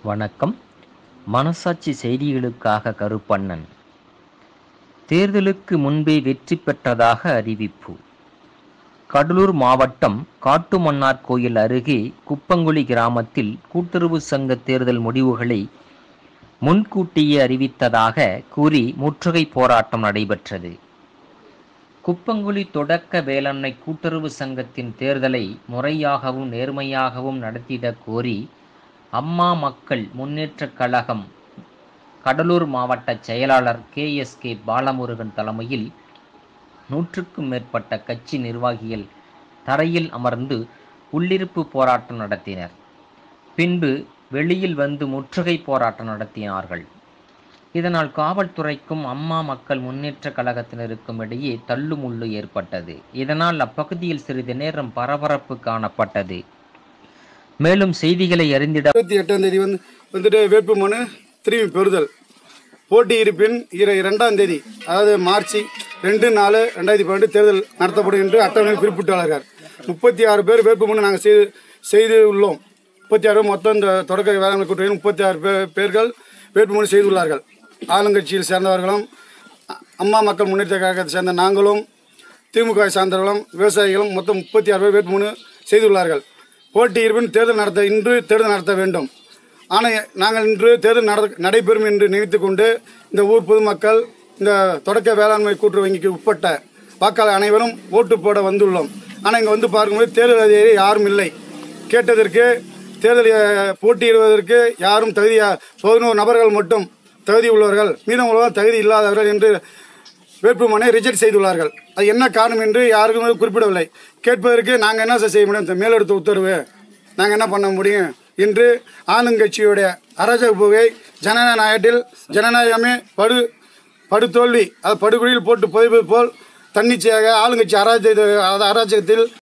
வணக்கம். மனசாட்சி செய்திகளுக்காக கருப்பண்ணன். தேர்தலுக்கு முன்பே வெற்றி பெற்றதாக அறிவிப்பு. கடலூர் மாவட்டம் காட்டுமன்னார்கோயில் அருகே குப்பங்குழி கிராமத்தில் கூட்டுறவு சங்க தேர்தல் முடிவுகளை முன்கூட்டியே அறிவித்ததாக கூறி முற்றுகை போராட்டம் நடைபெற்றது. குப்பங்குழி தொடக்க வேளாண்மை கூட்டுறவு சங்கத்தின் தேர்தலை முறையாகவும் நேர்மையாகவும் நடத்திடக் கோரி அம்மா மக்கள் முன்னேற்றக் கழகம் கடலூர் மாவட்ட செயலாளர் KSK பாலமுருகன் தலைமையில் 100க்கும் மேற்பட்ட கட்சி நிர்வாகிகள் தரையில் அமர்ந்து உள்ளிருப்பு போராட்டம் நடத்தினர். பின்பு வெளியில் வந்து முற்றுகை போராட்டம் நடத்தினார்கள். இதனால் காவல்துறைக்கும் அம்மா மக்கள் முன்னேற்ற கழகத்தினருக்கும் இடையே தள்ளுமுள்ளு ஏற்பட்டது. இதனால் அப்பகுதியில் சிறிது நேரம் பரபரப்பு காணப்பட்டது. மேலும் செய்திகளை அறிந்திட 28ஆம் தேதி வந்துட்டு வேட்புமனு திரும்பி பெறுதல். போட்டி இருப்பின் 2ஆம் தேதி அதாவது மார்ச் 2/4/2012 தேர்தல் நடத்தப்படும் என்று அட்டவணையில் குறிப்பிட்டுள்ளார்கள். 36 பேர் வேட்புமனு நாங்கள் செய்து உள்ளோம். 36 மொத்தம் இந்த தொடக்க வேளாண்மை கூட்டணியில் 36 பேர்கள் வேட்புமனு செய்துள்ளார்கள். ஆளுங்கட்சியில் சேர்ந்தவர்களும் அம்மா மக்கள் முன்னேற்ற கழகத்தை சேர்ந்த நாங்களும் திமுக சார்ந்தவர்களும் விவசாயிகளும் மொத்தம் 36 பேர் வேட்புமனு செய்துள்ளார்கள். போட்டி இருப்பின் இன்று தேர்தல் நடத்த வேண்டும். ஆனால் நாங்கள் இன்று தேர்தல் நடைபெறும் என்று நினைத்துக் கொண்டு இந்த ஊர் பொதுமக்கள் இந்த தொடக்க வேளாண்மை கூட்டுறவு வங்கிக்கு உட்பட்ட வாக்காளர் அனைவரும் ஓட்டு போட வந்துள்ளோம். ஆனால் இங்கே வந்து பார்க்கும்போது தேர்தல் அதிகாரி யாரும் இல்லை. கேட்டதற்கு தேர்தல் போட்டியிடுவதற்கு யாரும் 11 நபர்கள் மட்டும் தகுதி உள்ளவர்கள், மீதம் உள்ளவர்கள் தகுதி இல்லாதவர்கள் என்று வேட்புமனை ரிஜெக்ட் செய்துள்ளார்கள். அது என்ன காரணம் என்று யாருக்குமே குறிப்பிடவில்லை. கேட்பதற்கு நாங்கள் என்ன செய்ய முடியும், மேலெடுத்த உத்தரவு, நாங்கள் என்ன பண்ண முடியும் என்று ஆளுங்கட்சியுடைய அராஜக போகை ஜனநாயக நாட்டில் ஜனநாயகமே படுதோல்வி, அது படுகொலியில் போட்டு புதைப்பது போல் தன்னிச்சையாக ஆளுங்கட்சி அராஜகத்தில்